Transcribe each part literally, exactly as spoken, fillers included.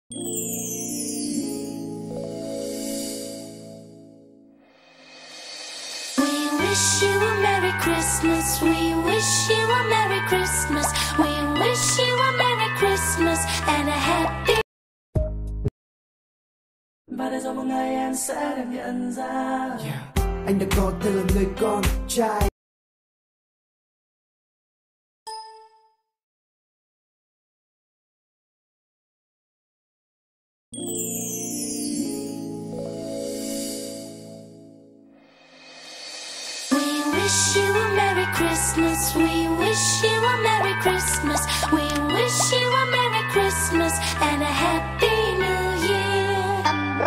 wish you a Merry Christmas. We wish you a Merry Christmas. We wish you a Merry Christmas and a happy. Và để rồi một ngày em sẽ được nhận ra, yeah, anh đã có thể là người con trai. Wish you a Merry Christmas. We wish you a Merry Christmas. We wish you a Merry Christmas and a Happy New Year.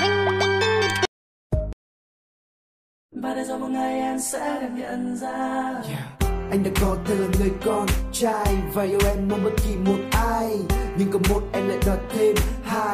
Và để rồi một ngày em sẽ được nhận ra, yeah, anh đã có thể là người con trai và yêu em hơn bất kỳ một ai, nhưng có một em lại đòi thêm hai.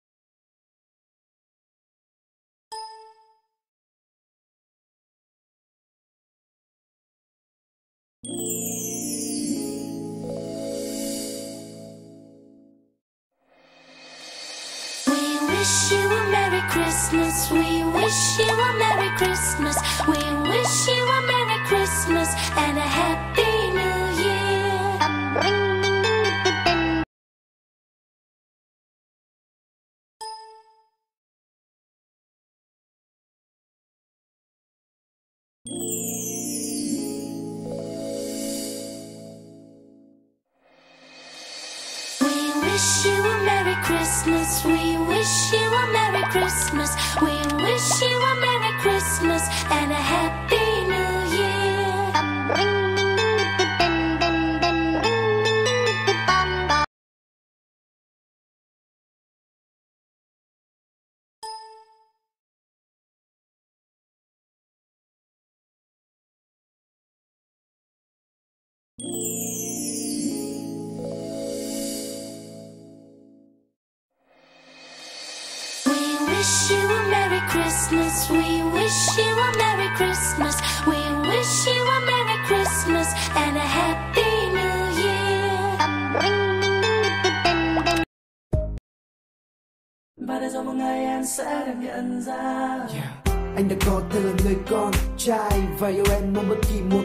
We wish you a Merry Christmas. We wish you a Merry Christmas. We wish you a Merry Christmas and a Happy New Year. We wish you a Merry Christmas. We wish you a Merry Christmas. We wish you a Merry Christmas and a Happy New Year. We wish you a Merry Christmas. We wish you a Merry Christmas. We wish you a Merry Christmas and a Happy New Year. và để rồi một ngày em sẽ được nhận ra, Yeah, anh đã có thể là người con trai và yêu em hơn bất kỳ một